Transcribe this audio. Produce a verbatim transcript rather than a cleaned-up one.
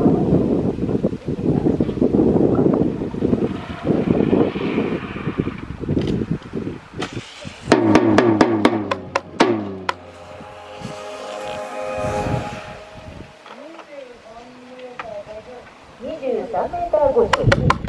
にじゅうさんメーターごじゅう。